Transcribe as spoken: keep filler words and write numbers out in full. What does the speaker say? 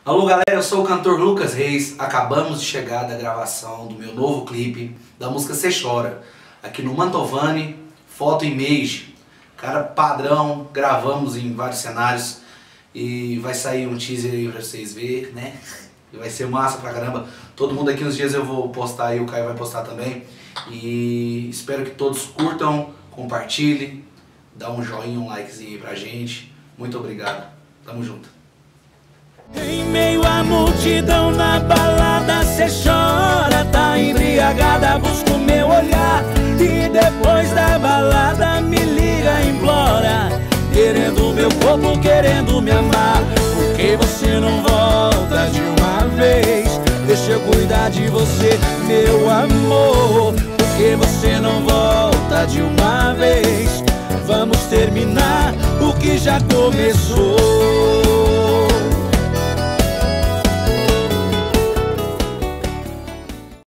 Alô galera, eu sou o cantor Lucas Reis. Acabamos de chegar da gravação do meu novo clipe da música Cê Chora, aqui no Mantovani, Foto Image. Cara, padrão, gravamos em vários cenários e vai sair um teaser aí pra vocês verem, né? E vai ser massa pra caramba. Todo mundo aqui nos dias eu vou postar aí, o Caio vai postar também. E espero que todos curtam, compartilhem, dá um joinha, um likezinho aí pra gente. Muito obrigado, tamo junto. Em meio à multidão na balada cê chora, tá embriagada, busca o meu olhar. E depois da balada me liga, implora, querendo meu corpo, querendo me amar. Por que você não volta de uma vez? Deixa eu cuidar de você, meu amor. Por que você não volta de uma vez? Vamos terminar o que já começou.